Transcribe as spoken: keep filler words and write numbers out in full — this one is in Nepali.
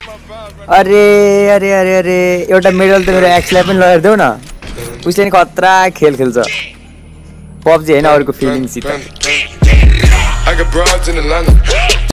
अरे अरे अरे अरे एउटा मेडल त मेरो एक्सलाई पनि लगाएर देऊ न उसले नि खतरा खेल खेल्छ पब्जी हैन अरूको फिलिङ्स सित